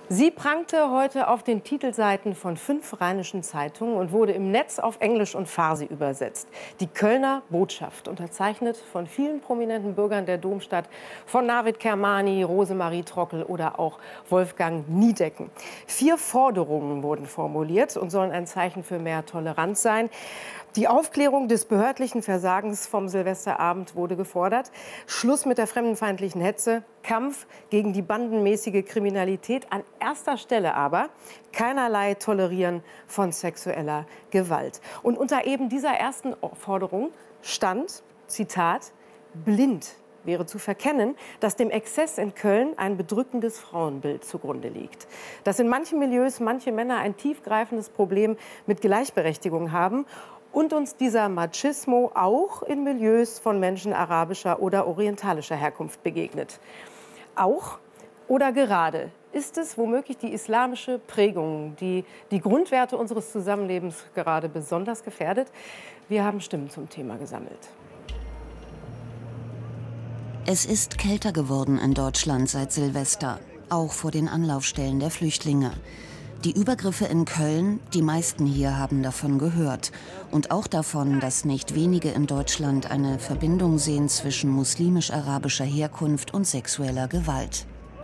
Sie prangte heute auf den Titelseiten von 5 rheinischen Zeitungen und wurde im Netz auf Englisch und Farsi übersetzt. Die Kölner Botschaft, unterzeichnet von vielen prominenten Bürgern der Domstadt, von Navid Kermani, Rosemarie Trockel oder auch Wolfgang Niedecken. 4 Forderungen wurden formuliert und sollen ein Zeichen für mehr Toleranz sein. Die Aufklärung des behördlichen Versagens vom Silvesterabend wurde gefordert. Schluss mit der fremdenfeindlichen Hetze, Kampf gegen die bandenmäßige Kriminalität. An erster Stelle aber keinerlei Tolerieren von sexueller Gewalt. Und unter eben dieser ersten Forderung stand, Zitat, blind wäre zu verkennen, dass dem Exzess in Köln ein bedrückendes Frauenbild zugrunde liegt. Dass in manchen Milieus manche Männer ein tiefgreifendes Problem mit Gleichberechtigung haben und uns dieser Machismo auch in Milieus von Menschen arabischer oder orientalischer Herkunft begegnet. Auch oder gerade ist es womöglich die islamische Prägung, die die Grundwerte unseres Zusammenlebens gerade besonders gefährdet. Wir haben Stimmen zum Thema gesammelt. Es ist kälter geworden in Deutschland seit Silvester, auch vor den Anlaufstellen der Flüchtlinge. Die Übergriffe in Köln, die meisten hier haben davon gehört. Und auch davon, dass nicht wenige in Deutschland eine Verbindung sehen zwischen muslimisch-arabischer Herkunft und sexueller Gewalt.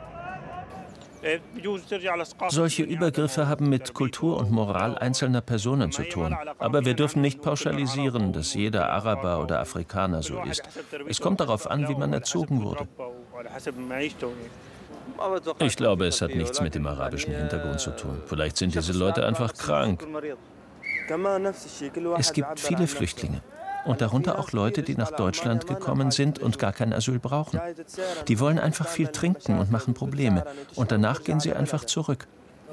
Solche Übergriffe haben mit Kultur und Moral einzelner Personen zu tun. Aber wir dürfen nicht pauschalisieren, dass jeder Araber oder Afrikaner so ist. Es kommt darauf an, wie man erzogen wurde. Ich glaube, es hat nichts mit dem arabischen Hintergrund zu tun. Vielleicht sind diese Leute einfach krank. Es gibt viele Flüchtlinge. Und darunter auch Leute, die nach Deutschland gekommen sind und gar kein Asyl brauchen. Die wollen einfach viel trinken und machen Probleme. Und danach gehen sie einfach zurück.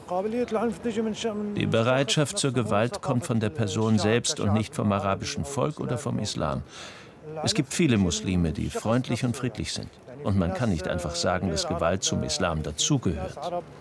Die Bereitschaft zur Gewalt kommt von der Person selbst und nicht vom arabischen Volk oder vom Islam. Es gibt viele Muslime, die freundlich und friedlich sind. Und man kann nicht einfach sagen, dass Gewalt zum Islam dazugehört.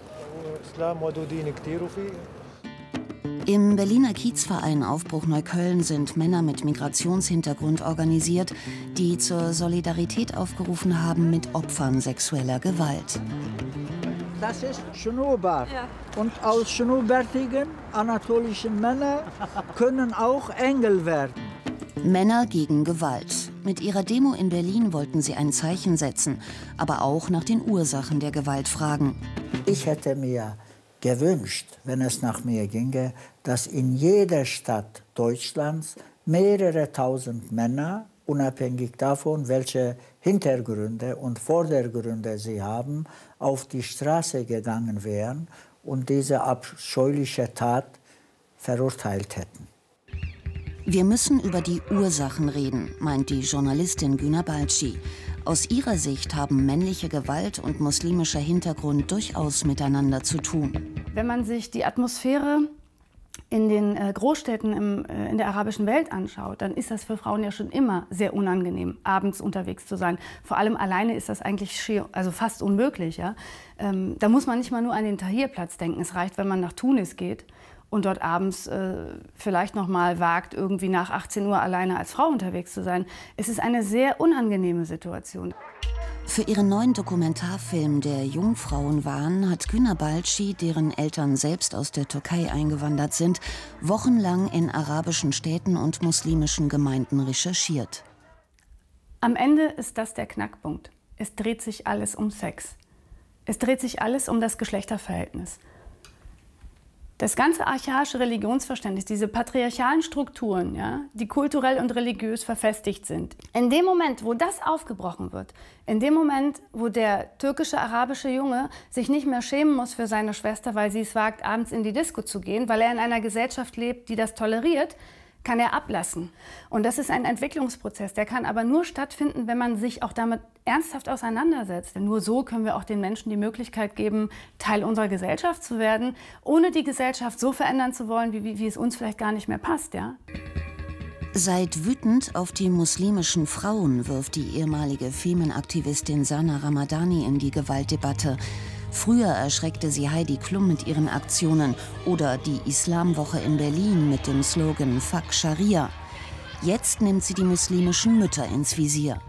Im Berliner Kiezverein Aufbruch Neukölln sind Männer mit Migrationshintergrund organisiert, die zur Solidarität aufgerufen haben mit Opfern sexueller Gewalt. Das ist Schnurrbart. Ja. Und aus schnurrbärtigen anatolischen Männern können auch Engel werden. Männer gegen Gewalt. Mit ihrer Demo in Berlin wollten sie ein Zeichen setzen, aber auch nach den Ursachen der Gewalt fragen. Ich hätte mir gewünscht, wenn es nach mir ginge, dass in jeder Stadt Deutschlands mehrere tausend Männer, unabhängig davon, welche Hintergründe und Vordergründe sie haben, auf die Straße gegangen wären und diese abscheuliche Tat verurteilt hätten. Wir müssen über die Ursachen reden, meint die Journalistin Güner Balci. Aus ihrer Sicht haben männliche Gewalt und muslimischer Hintergrund durchaus miteinander zu tun. Wenn man sich die Atmosphäre in den Großstädten in der arabischen Welt anschaut, dann ist das für Frauen ja schon immer sehr unangenehm, abends unterwegs zu sein. Vor allem alleine ist das eigentlich fast unmöglich. Ja? Da muss man nicht mal nur an den Tahrirplatz denken. Es reicht, wenn man nach Tunis geht und dort abends vielleicht noch mal wagt, irgendwie nach 18 Uhr alleine als Frau unterwegs zu sein. Es ist eine sehr unangenehme Situation. Für ihren neuen Dokumentarfilm Der Jungfrauenwahn hat Güner Balci, deren Eltern selbst aus der Türkei eingewandert sind, wochenlang in arabischen Städten und muslimischen Gemeinden recherchiert. Am Ende ist das der Knackpunkt. Es dreht sich alles um Sex. Es dreht sich alles um das Geschlechterverhältnis. Das ganze archaische Religionsverständnis, diese patriarchalen Strukturen, ja, die kulturell und religiös verfestigt sind. In dem Moment, wo das aufgebrochen wird, in dem Moment, wo der türkische, arabische Junge sich nicht mehr schämen muss für seine Schwester, weil sie es wagt, abends in die Disco zu gehen, weil er in einer Gesellschaft lebt, die das toleriert, kann er ablassen. Und das ist ein Entwicklungsprozess. Der kann aber nur stattfinden, wenn man sich auch damit ernsthaft auseinandersetzt. Denn nur so können wir auch den Menschen die Möglichkeit geben, Teil unserer Gesellschaft zu werden, ohne die Gesellschaft so verändern zu wollen, wie es uns vielleicht gar nicht mehr passt. Ja? Seid wütend auf die muslimischen Frauen, wirft die ehemalige Femenaktivistin Sana Ramadani in die Gewaltdebatte. Früher erschreckte sie Heidi Klum mit ihren Aktionen oder die Islamwoche in Berlin mit dem Slogan Fuck Scharia. Jetzt nimmt sie die muslimischen Mütter ins Visier.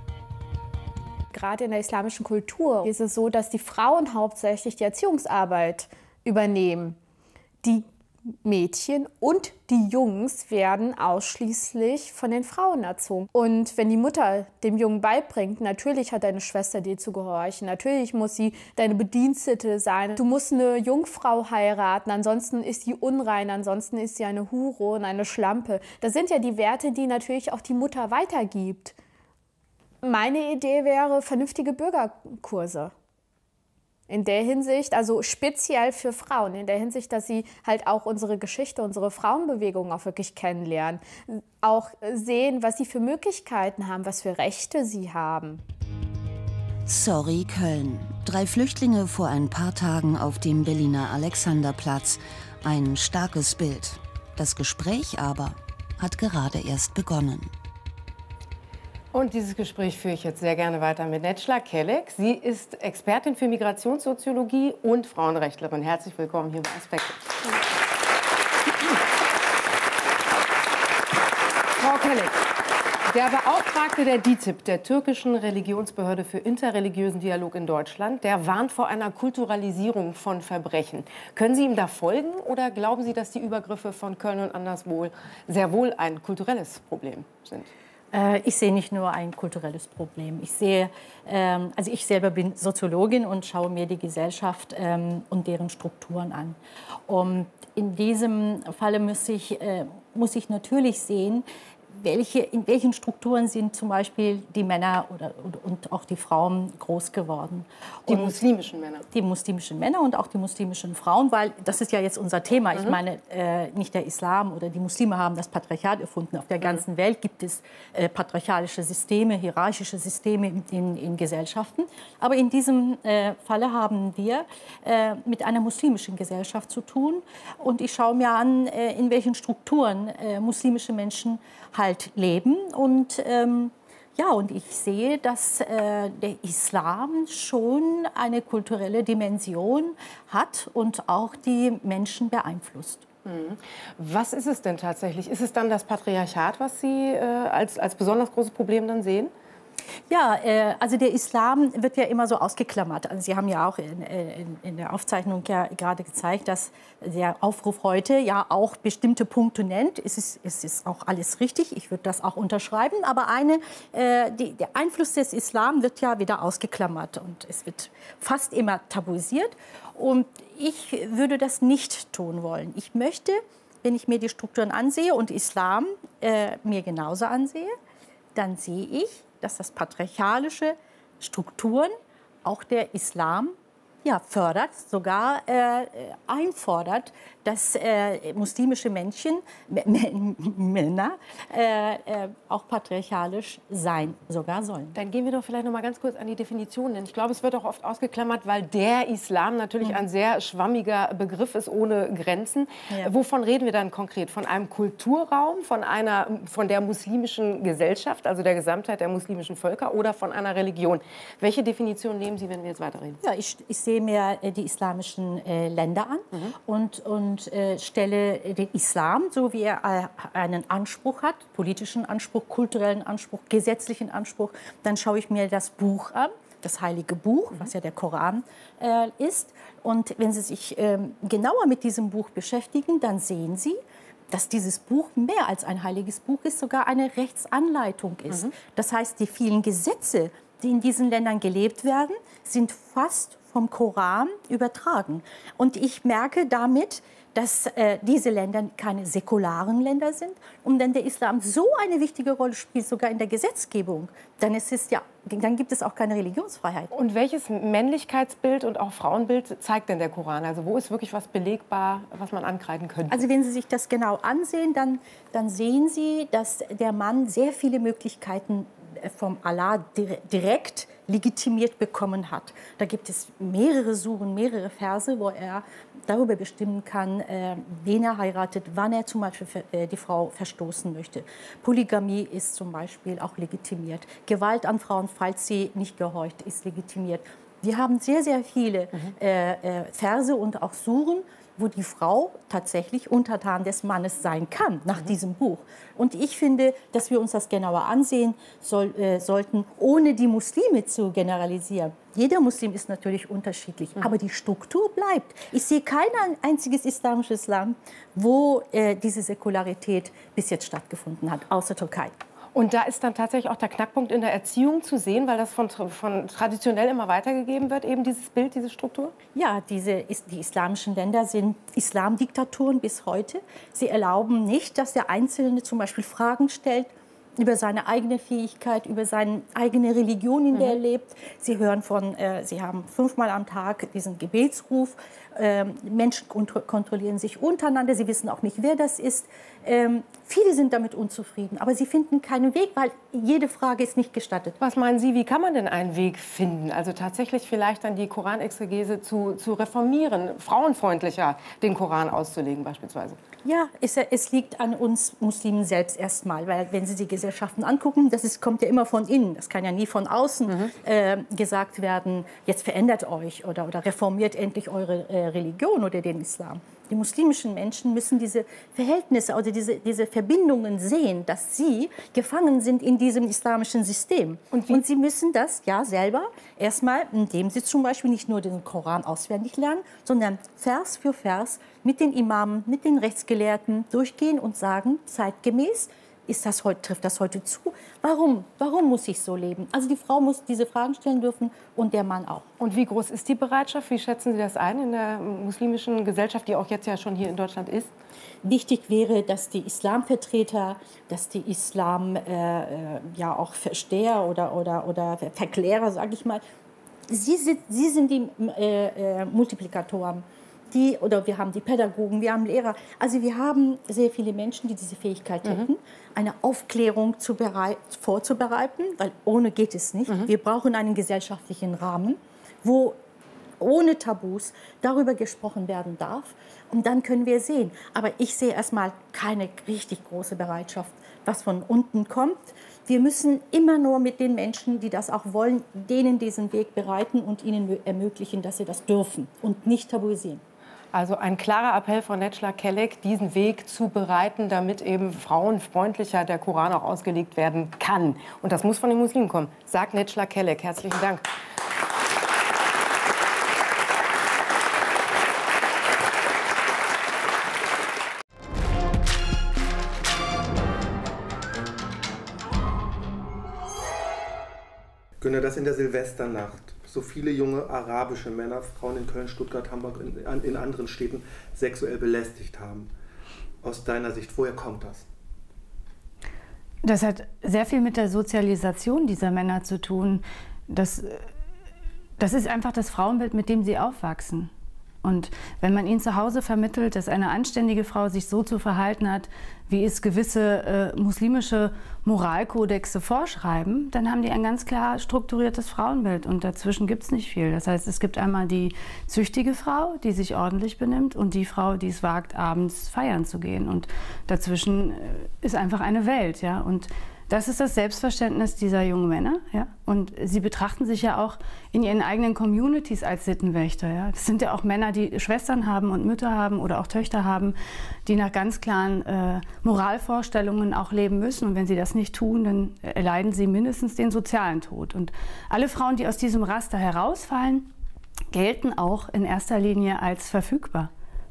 Gerade in der islamischen Kultur ist es so, dass die Frauen hauptsächlich die Erziehungsarbeit übernehmen. Die Mädchen und die Jungs werden ausschließlich von den Frauen erzogen. Und wenn die Mutter dem Jungen beibringt, natürlich hat deine Schwester dir zu gehorchen, natürlich muss sie deine Bedienstete sein, du musst eine Jungfrau heiraten, ansonsten ist sie unrein, ansonsten ist sie eine Hure und eine Schlampe. Das sind ja die Werte, die natürlich auch die Mutter weitergibt. Meine Idee wäre vernünftige Bürgerkurse. In der Hinsicht, also speziell für Frauen, in der Hinsicht, dass sie halt auch unsere Geschichte, unsere Frauenbewegung auch wirklich kennenlernen. Auch sehen, was sie für Möglichkeiten haben, was für Rechte sie haben. Sorry, Köln. 3 Flüchtlinge vor ein paar Tagen auf dem Berliner Alexanderplatz. Ein starkes Bild. Das Gespräch aber hat gerade erst begonnen. Und dieses Gespräch führe ich jetzt sehr gerne weiter mit Necla Kelek. Sie ist Expertin für Migrationssoziologie und Frauenrechtlerin. Herzlich willkommen hier bei Aspekte. Frau Kelek, der Beauftragte der DİTİB, der türkischen Religionsbehörde für interreligiösen Dialog in Deutschland, der warnt vor einer Kulturalisierung von Verbrechen. Können Sie ihm da folgen oder glauben Sie, dass die Übergriffe von Köln und anderswo sehr wohl ein kulturelles Problem sind? Ich sehe nicht nur ein kulturelles Problem. Ich sehe, also ich selber bin Soziologin und schaue mir die Gesellschaft und deren Strukturen an. Und in diesem Falle muss ich natürlich sehen, in welchen Strukturen sind zum Beispiel die Männer und auch die Frauen groß geworden. Die muslimischen Männer. Die muslimischen Männer und auch die muslimischen Frauen, weil das ist ja jetzt unser Thema. Ich meine, nicht der Islam oder die Muslime haben das Patriarchat erfunden. Auf der ganzen Welt gibt es patriarchalische Systeme, hierarchische Systeme in Gesellschaften. Aber in diesem Falle haben wir mit einer muslimischen Gesellschaft zu tun. Und ich schaue mir an, in welchen Strukturen muslimische Menschen halt leben. Und und ich sehe, dass der Islam schon eine kulturelle Dimension hat und auch die Menschen beeinflusst. Was ist es denn tatsächlich? Ist es dann das Patriarchat, was Sie als besonders großes Problem dann sehen? Ja, also der Islam wird ja immer so ausgeklammert. Also Sie haben ja auch in der Aufzeichnung ja gerade gezeigt, dass der Aufruf heute ja auch bestimmte Punkte nennt. Es ist auch alles richtig, ich würde das auch unterschreiben. Aber der Einfluss des Islam wird ja wieder ausgeklammert und es wird fast immer tabuisiert. Und ich würde das nicht tun wollen. Ich möchte, wenn ich mir die Strukturen ansehe und Islam mir genauso ansehe, dann sehe ich, dass das patriarchalische Strukturen auch der Islam fördert, sogar einfordert, dass muslimische Männer auch patriarchalisch sein sogar sollen. Dann gehen wir doch vielleicht noch mal ganz kurz an die Definition, denn ich glaube, es wird auch oft ausgeklammert, weil der Islam natürlich ein sehr schwammiger Begriff ist, ohne Grenzen. Ja. Wovon reden wir dann konkret? Von einem Kulturraum, von der muslimischen Gesellschaft, also der Gesamtheit der muslimischen Völker, oder von einer Religion? Welche Definition nehmen Sie, wenn wir jetzt weiterreden? Ja, ich sehe mir die islamischen Länder an und stelle den Islam, so wie er einen Anspruch hat, politischen Anspruch, kulturellen Anspruch, gesetzlichen Anspruch, dann schaue ich mir das Buch an, das heilige Buch, was ja der Koran ist. Und wenn Sie sich genauer mit diesem Buch beschäftigen, dann sehen Sie, dass dieses Buch mehr als ein heiliges Buch ist, sogar eine Rechtsanleitung ist. Das heißt, die vielen Gesetze, die in diesen Ländern gelebt werden, sind fast vom Koran übertragen. Und ich merke damit, dass diese Länder keine säkularen Länder sind. Und wenn der Islam so eine wichtige Rolle spielt, sogar in der Gesetzgebung, dann gibt es auch keine Religionsfreiheit. Und welches Männlichkeitsbild und auch Frauenbild zeigt denn der Koran? Also wo ist wirklich was belegbar, was man ankreiden könnte? Also wenn Sie sich das genau ansehen, dann sehen Sie, dass der Mann sehr viele Möglichkeiten vom Allah direkt legitimiert bekommen hat. Da gibt es mehrere Suren, mehrere Verse, wo er darüber bestimmen kann, wen er heiratet, wann er zum Beispiel die Frau verstoßen möchte. Polygamie ist zum Beispiel auch legitimiert. Gewalt an Frauen, falls sie nicht gehorcht, ist legitimiert. Wir haben sehr, sehr viele Verse und auch Suren, wo die Frau tatsächlich untertan des Mannes sein kann, nach diesem Buch. Und ich finde, dass wir uns das genauer ansehen sollten, ohne die Muslime zu generalisieren. Jeder Muslim ist natürlich unterschiedlich, aber die Struktur bleibt. Ich sehe kein einziges islamisches Land, wo diese Säkularität bis jetzt stattgefunden hat, außer Türkei. Und da ist dann tatsächlich auch der Knackpunkt in der Erziehung zu sehen, weil das von traditionell immer weitergegeben wird, eben dieses Bild, diese Struktur? Ja, die islamischen Länder sind Islamdiktaturen bis heute. Sie erlauben nicht, dass der Einzelne zum Beispiel Fragen stellt über seine eigene Fähigkeit, über seine eigene Religion, in der er lebt. Sie haben 5-mal am Tag diesen Gebetsruf. Menschen kontrollieren sich untereinander. Sie wissen auch nicht, wer das ist. Viele sind damit unzufrieden, aber sie finden keinen Weg, weil jede Frage ist nicht gestattet. Was meinen Sie, wie kann man denn einen Weg finden? Also tatsächlich vielleicht dann die Koranexegese zu reformieren, frauenfreundlicher den Koran auszulegen beispielsweise? Ja, es liegt an uns Muslimen selbst erstmal, weil wenn Sie die Gesellschaften angucken, kommt ja immer von innen. Das kann ja nie von außen gesagt werden, jetzt verändert euch oder reformiert endlich eure Religion oder den Islam. Die muslimischen Menschen müssen diese Verhältnisse oder diese Verbindungen sehen, dass sie gefangen sind in diesem islamischen System. Und sie müssen das ja selber erstmal, indem sie zum Beispiel nicht nur den Koran auswendig lernen, sondern Vers für Vers mit den Imamen, mit den Rechtsgelehrten durchgehen und sagen, zeitgemäß, trifft das heute zu? Warum muss ich so leben? Also die Frau muss diese Fragen stellen dürfen und der Mann auch. Und wie groß ist die Bereitschaft? Wie schätzen Sie das ein in der muslimischen Gesellschaft, die auch jetzt ja schon hier in Deutschland ist? Wichtig wäre, dass die Islamvertreter, dass die Islam ja auch Versteher oder Verklärer, sage ich mal, sie sind die Multiplikatoren. Wir haben die Pädagogen, wir haben Lehrer. Also wir haben sehr viele Menschen, die diese Fähigkeit hätten, eine Aufklärung vorzubereiten, weil ohne geht es nicht. Wir brauchen einen gesellschaftlichen Rahmen, wo ohne Tabus darüber gesprochen werden darf. Und dann können wir sehen. Aber ich sehe erstmal keine richtig große Bereitschaft, was von unten kommt. Wir müssen immer nur mit den Menschen, die das auch wollen, denen diesen Weg bereiten und ihnen ermöglichen, dass sie das dürfen und nicht tabuisieren. Also ein klarer Appell von Necla Kelek, diesen Weg zu bereiten, damit eben frauenfreundlicher der Koran auch ausgelegt werden kann. Und das muss von den Muslimen kommen, sagt Necla Kelek. Herzlichen Dank. Günter, dass in der Silvesternacht so viele junge arabische Männer, Frauen in Köln, Stuttgart, Hamburg, in anderen Städten sexuell belästigt haben. Aus deiner Sicht, woher kommt das? Das hat sehr viel mit der Sozialisation dieser Männer zu tun. Das ist einfach das Frauenbild, mit dem sie aufwachsen. Und wenn man ihnen zu Hause vermittelt, dass eine anständige Frau sich so zu verhalten hat, wie es gewisse muslimische Moralkodexe vorschreiben, dann haben die ein ganz klar strukturiertes Frauenbild. Und dazwischen gibt es nicht viel. Das heißt, es gibt einmal die züchtige Frau, die sich ordentlich benimmt, und die Frau, die es wagt, abends feiern zu gehen. Und dazwischen ist einfach eine Welt. Ja? Und das ist das Selbstverständnis dieser jungen Männer. Ja? Und sie betrachten sich ja auch in ihren eigenen Communities als Sittenwächter. Ja? Das sind ja auch Männer, die Schwestern haben und Mütter haben oder auch Töchter haben, die nach ganz klaren Moralvorstellungen auch leben müssen. Und wenn sie das nicht tun, dann erleiden sie mindestens den sozialen Tod. Und alle Frauen, die aus diesem Raster herausfallen, gelten auch in erster Linie als verfügbar.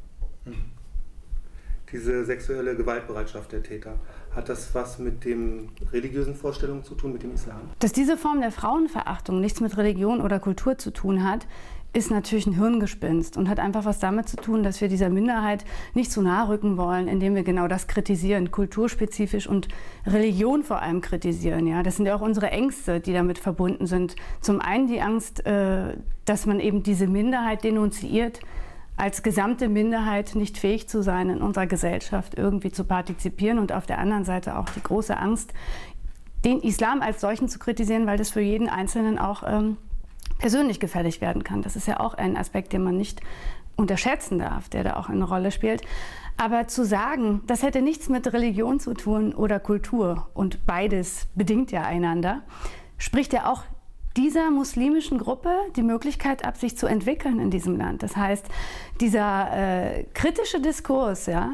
Diese sexuelle Gewaltbereitschaft der Täter, hat das was mit den religiösen Vorstellungen zu tun, mit dem Islam? Dass diese Form der Frauenverachtung nichts mit Religion oder Kultur zu tun hat, ist natürlich ein Hirngespinst und hat einfach was damit zu tun, dass wir dieser Minderheit nicht zu nahe rücken wollen, indem wir genau das kritisieren, kulturspezifisch und Religion vor allem kritisieren. Ja? Das sind ja auch unsere Ängste, die damit verbunden sind. Zum einen die Angst, dass man eben diese Minderheit denunziert, als gesamte Minderheit nicht fähig zu sein, in unserer Gesellschaft irgendwie zu partizipieren, und auf der anderen Seite auch die große Angst, den Islam als solchen zu kritisieren, weil das für jeden Einzelnen auch persönlich gefährlich werden kann. Das ist ja auch ein Aspekt, den man nicht unterschätzen darf, der da auch eine Rolle spielt. Aber zu sagen, das hätte nichts mit Religion zu tun oder Kultur, und beides bedingt ja einander, spricht ja auch dieser muslimischen Gruppe die Möglichkeit ab, sich zu entwickeln in diesem Land. Das heißt, dieser kritische Diskurs, ja,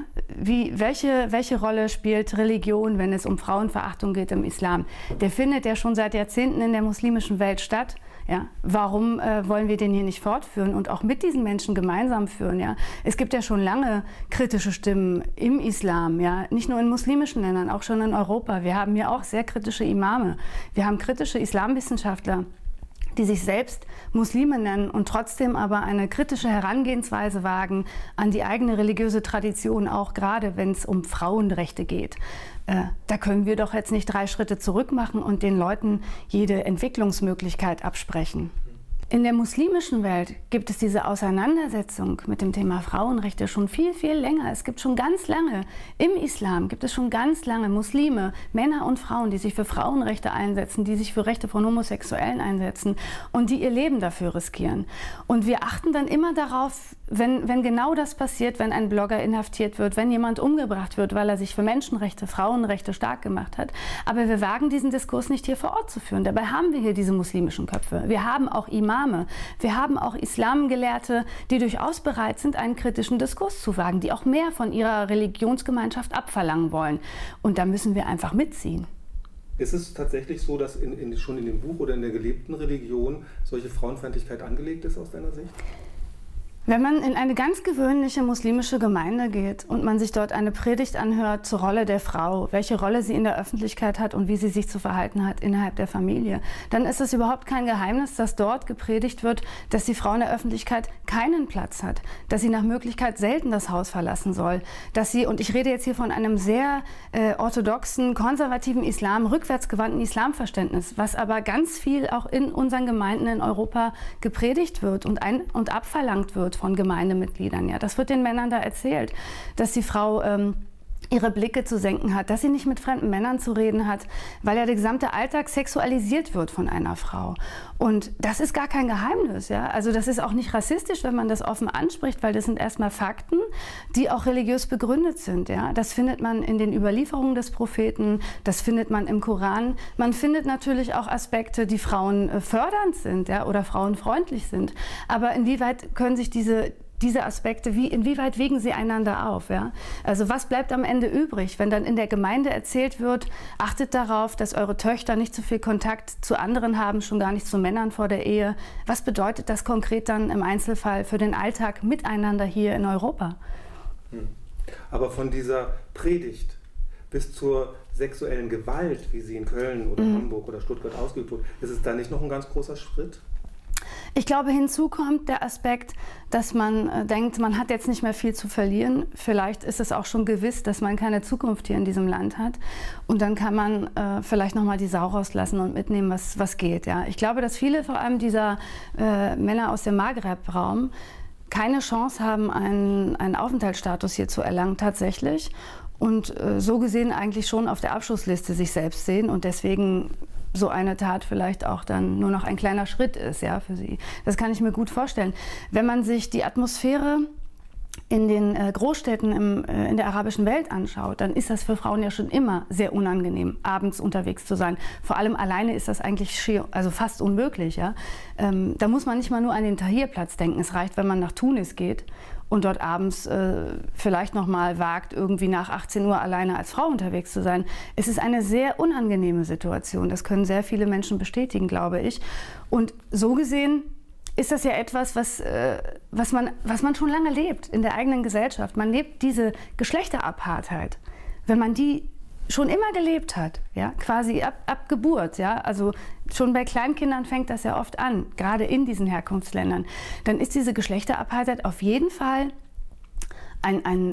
welche Rolle spielt Religion, wenn es um Frauenverachtung geht im Islam, der findet ja schon seit Jahrzehnten in der muslimischen Welt statt. Ja, warum wollen wir den hier nicht fortführen und auch mit diesen Menschen gemeinsam führen? Ja? Es gibt ja schon lange kritische Stimmen im Islam, ja? Nicht nur in muslimischen Ländern, auch schon in Europa. Wir haben hier auch sehr kritische Imame. Wir haben kritische Islamwissenschaftler, die sich selbst Muslime nennen und trotzdem aber eine kritische Herangehensweise wagen an die eigene religiöse Tradition, auch gerade wenn es um Frauenrechte geht. Da können wir doch jetzt nicht 3 Schritte zurück machen und den Leuten jede Entwicklungsmöglichkeit absprechen. In der muslimischen Welt gibt es diese Auseinandersetzung mit dem Thema Frauenrechte schon viel, viel länger. Es gibt schon ganz lange, im Islam gibt es schon ganz lange Muslime, Männer und Frauen, die sich für Frauenrechte einsetzen, die sich für Rechte von Homosexuellen einsetzen und die ihr Leben dafür riskieren. Und wir achten dann immer darauf, wenn genau das passiert, wenn ein Blogger inhaftiert wird, wenn jemand umgebracht wird, weil er sich für Menschenrechte, Frauenrechte stark gemacht hat. Aber wir wagen diesen Diskurs nicht hier vor Ort zu führen. Dabei haben wir hier diese muslimischen Köpfe. Wir haben auch Imame, wir haben auch Islamgelehrte, die durchaus bereit sind, einen kritischen Diskurs zu wagen, die auch mehr von ihrer Religionsgemeinschaft abverlangen wollen. Und da müssen wir einfach mitziehen. Ist es tatsächlich so, dass schon in dem Buch oder in der gelebten Religion solche Frauenfeindlichkeit angelegt ist aus deiner Sicht? Wenn man in eine ganz gewöhnliche muslimische Gemeinde geht und man sich dort eine Predigt anhört zur Rolle der Frau, welche Rolle sie in der Öffentlichkeit hat und wie sie sich zu verhalten hat innerhalb der Familie, dann ist es überhaupt kein Geheimnis, dass dort gepredigt wird, dass die Frau in der Öffentlichkeit keinen Platz hat, dass sie nach Möglichkeit selten das Haus verlassen soll, dass sie, und ich rede jetzt hier von einem sehr orthodoxen, konservativen Islam, rückwärtsgewandten Islamverständnis, was aber ganz viel auch in unseren Gemeinden in Europa gepredigt wird und abverlangt wird von Gemeindemitgliedern. Ja, das wird den Männern da erzählt, dass die Frau ihre Blicke zu senken hat, dass sie nicht mit fremden Männern zu reden hat, weil ja der gesamte Alltag sexualisiert wird von einer Frau. Und das ist gar kein Geheimnis. Ja? Also das ist auch nicht rassistisch, wenn man das offen anspricht, weil das sind erstmal Fakten, die auch religiös begründet sind. Ja? Das findet man in den Überlieferungen des Propheten, das findet man im Koran. Man findet natürlich auch Aspekte, die Frauen fördernd sind, ja? Oder frauenfreundlich sind. Aber inwieweit können sich diese Aspekte, inwieweit wiegen sie einander auf? Ja? Also was bleibt am Ende übrig, wenn dann in der Gemeinde erzählt wird, achtet darauf, dass eure Töchter nicht zu viel Kontakt zu anderen haben, schon gar nicht zu Männern vor der Ehe. Was bedeutet das konkret dann im Einzelfall für den Alltag miteinander hier in Europa? Aber von dieser Predigt bis zur sexuellen Gewalt, wie sie in Köln oder Hamburg oder Stuttgart ausgeübt wird, ist es da nicht noch ein ganz großer Schritt? Ich glaube, hinzu kommt der Aspekt, dass man denkt, man hat jetzt nicht mehr viel zu verlieren. Vielleicht ist es auch schon gewiss, dass man keine Zukunft hier in diesem Land hat. Und dann kann man vielleicht noch mal die Sau rauslassen und mitnehmen, was geht. Ja? Ich glaube, dass viele, vor allem dieser Männer aus dem Maghreb-Raum, keine Chance haben, einen Aufenthaltsstatus hier zu erlangen tatsächlich. Und so gesehen eigentlich schon auf der Abschlussliste sich selbst sehen und deswegen so eine Tat vielleicht auch dann nur noch ein kleiner Schritt ist, ja, für sie. Das kann ich mir gut vorstellen. Wenn man sich die Atmosphäre in den Großstädten in der arabischen Welt anschaut, dann ist das für Frauen ja schon immer sehr unangenehm, abends unterwegs zu sein. Vor allem alleine ist das eigentlich fast unmöglich. Ja? Da muss man nicht mal nur an den Tahrirplatz denken. Es reicht, wenn man nach Tunis geht und dort abends vielleicht noch mal wagt, irgendwie nach 18 Uhr alleine als Frau unterwegs zu sein. Es ist eine sehr unangenehme Situation. Das können sehr viele Menschen bestätigen, glaube ich. Und so gesehen ist das ja etwas, was man schon lange lebt in der eigenen Gesellschaft. Man lebt diese Geschlechterapartheit, wenn man die schon immer gelebt hat, ja, quasi ab Geburt, ja, also schon bei Kleinkindern fängt das ja oft an, gerade in diesen Herkunftsländern, dann ist diese Geschlechterapartheit auf jeden Fall ein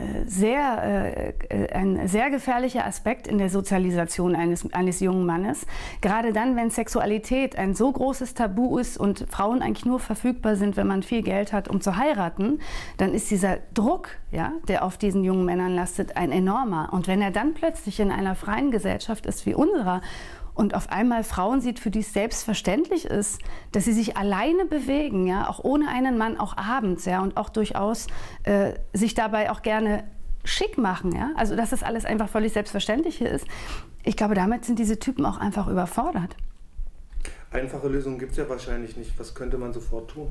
sehr gefährlicher Aspekt in der Sozialisation eines jungen Mannes. Gerade dann, wenn Sexualität ein so großes Tabu ist und Frauen eigentlich nur verfügbar sind, wenn man viel Geld hat, um zu heiraten, dann ist dieser Druck, ja, der auf diesen jungen Männern lastet, ein enormer. Und wenn er dann plötzlich in einer freien Gesellschaft ist wie unserer und auf einmal Frauen sieht, für die es selbstverständlich ist, dass sie sich alleine bewegen, ja, auch ohne einen Mann, auch abends, ja, und auch durchaus sich dabei auch gerne schick machen, ja, also dass das alles einfach völlig selbstverständlich ist. Ich glaube, damit sind diese Typen auch einfach überfordert. Einfache Lösungen gibt es ja wahrscheinlich nicht. Was könnte man sofort tun?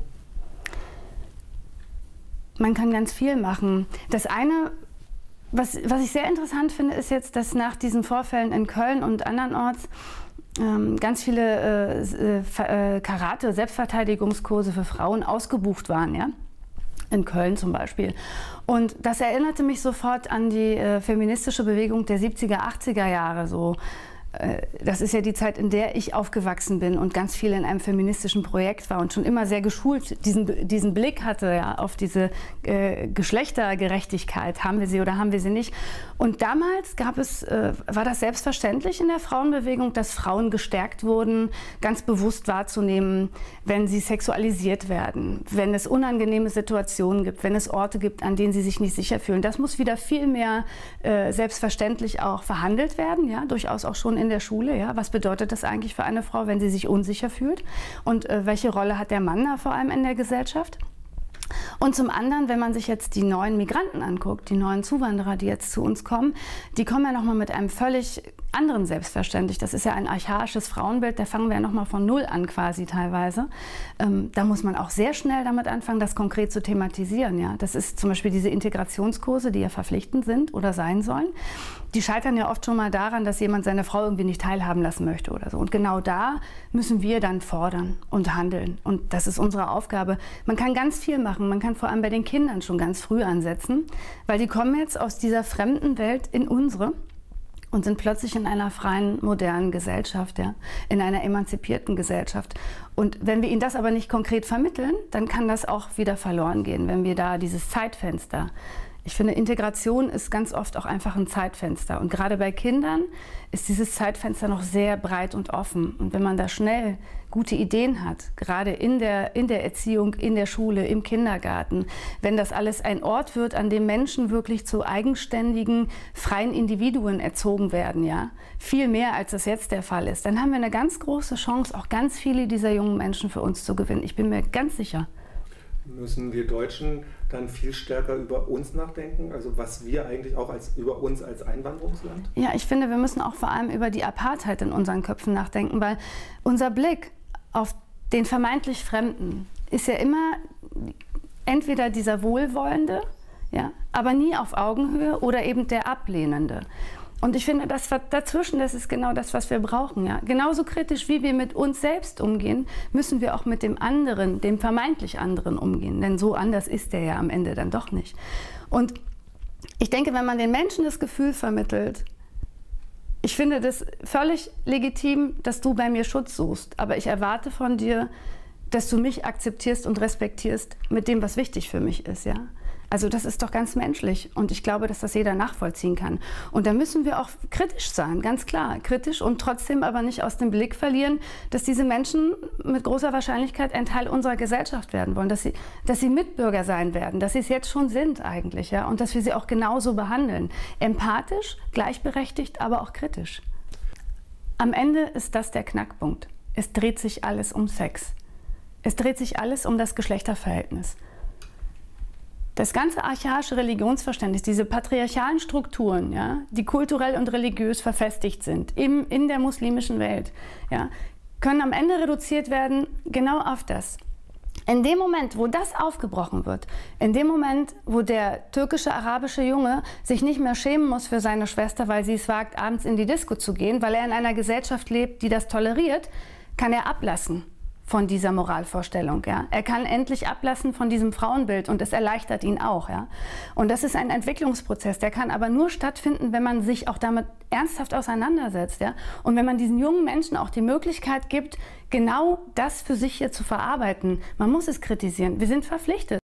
Man kann ganz viel machen. Das eine, was ich sehr interessant finde, ist jetzt, dass nach diesen Vorfällen in Köln und andernorts ganz viele Karate-Selbstverteidigungskurse für Frauen ausgebucht waren, ja? In Köln zum Beispiel. Und das erinnerte mich sofort an die feministische Bewegung der 70er, 80er Jahre so. Das ist ja die Zeit, in der ich aufgewachsen bin und ganz viel in einem feministischen Projekt war und schon immer sehr geschult diesen Blick hatte, ja, auf diese Geschlechtergerechtigkeit. Haben wir sie oder haben wir sie nicht? Und damals war das selbstverständlich in der Frauenbewegung, dass Frauen gestärkt wurden, ganz bewusst wahrzunehmen, wenn sie sexualisiert werden, wenn es unangenehme Situationen gibt, wenn es Orte gibt, an denen sie sich nicht sicher fühlen. Das muss wieder viel mehr selbstverständlich auch verhandelt werden, ja, durchaus auch schon in der Schule. Ja? Was bedeutet das eigentlich für eine Frau, wenn sie sich unsicher fühlt? Und welche Rolle hat der Mann da vor allem in der Gesellschaft? Und zum anderen, wenn man sich jetzt die neuen Migranten anguckt, die neuen Zuwanderer, die jetzt zu uns kommen, die kommen ja nochmal mit einem völlig anderen Selbstverständlich. Das ist ja ein archaisches Frauenbild, da fangen wir ja nochmal von Null an quasi teilweise. Da muss man auch sehr schnell damit anfangen, das konkret zu thematisieren. Ja? Das ist zum Beispiel diese Integrationskurse, die ja verpflichtend sind oder sein sollen. Die scheitern ja oft schon mal daran, dass jemand seine Frau irgendwie nicht teilhaben lassen möchte oder so. Und genau da müssen wir dann fordern und handeln. Und das ist unsere Aufgabe. Man kann ganz viel machen. Man kann vor allem bei den Kindern schon ganz früh ansetzen, weil die kommen jetzt aus dieser fremden Welt in unsere und sind plötzlich in einer freien, modernen Gesellschaft, ja, in einer emanzipierten Gesellschaft. Und wenn wir ihnen das aber nicht konkret vermitteln, dann kann das auch wieder verloren gehen, wenn wir da dieses Zeitfenster. Ich finde, Integration ist ganz oft auch einfach ein Zeitfenster. Und gerade bei Kindern ist dieses Zeitfenster noch sehr breit und offen. Und wenn man da schnell gute Ideen hat, gerade in der Erziehung, in der Schule, im Kindergarten, wenn das alles ein Ort wird, an dem Menschen wirklich zu eigenständigen, freien Individuen erzogen werden, ja, viel mehr als das jetzt der Fall ist, dann haben wir eine ganz große Chance, auch ganz viele dieser jungen Menschen für uns zu gewinnen. Ich bin mir ganz sicher. Müssen wir Deutschen dann viel stärker über uns nachdenken? Also was wir eigentlich auch über uns als Einwanderungsland? Ja, ich finde, wir müssen auch vor allem über die Apartheid in unseren Köpfen nachdenken, weil unser Blick auf den vermeintlich Fremden ist ja immer entweder dieser Wohlwollende, ja, aber nie auf Augenhöhe oder eben der Ablehnende. Und ich finde, das dazwischen, das ist genau das, was wir brauchen. Ja. Genauso kritisch, wie wir mit uns selbst umgehen, müssen wir auch mit dem anderen, dem vermeintlich anderen umgehen. Denn so anders ist der ja am Ende dann doch nicht. Und ich denke, wenn man den Menschen das Gefühl vermittelt, ich finde das völlig legitim, dass du bei mir Schutz suchst. Aber ich erwarte von dir, dass du mich akzeptierst und respektierst mit dem, was wichtig für mich ist. Ja? Also das ist doch ganz menschlich und ich glaube, dass das jeder nachvollziehen kann. Und da müssen wir auch kritisch sein, ganz klar. Kritisch und trotzdem aber nicht aus dem Blick verlieren, dass diese Menschen mit großer Wahrscheinlichkeit ein Teil unserer Gesellschaft werden wollen, dass sie Mitbürger sein werden, dass sie es jetzt schon sind eigentlich, ja? Und dass wir sie auch genauso behandeln. Empathisch, gleichberechtigt, aber auch kritisch. Am Ende ist das der Knackpunkt. Es dreht sich alles um Sex. Es dreht sich alles um das Geschlechterverhältnis. Das ganze archaische Religionsverständnis, diese patriarchalen Strukturen, ja, die kulturell und religiös verfestigt sind in der muslimischen Welt, ja, können am Ende reduziert werden genau auf das. In dem Moment, wo das aufgebrochen wird, in dem Moment, wo der türkische, arabische Junge sich nicht mehr schämen muss für seine Schwester, weil sie es wagt, abends in die Disco zu gehen, weil er in einer Gesellschaft lebt, die das toleriert, kann er ablassen von dieser Moralvorstellung. Ja? Er kann endlich ablassen von diesem Frauenbild und es erleichtert ihn auch. Ja? Und das ist ein Entwicklungsprozess, der kann aber nur stattfinden, wenn man sich auch damit ernsthaft auseinandersetzt. Ja? Und wenn man diesen jungen Menschen auch die Möglichkeit gibt, genau das für sich hier zu verarbeiten. Man muss es kritisieren. Wir sind verpflichtet.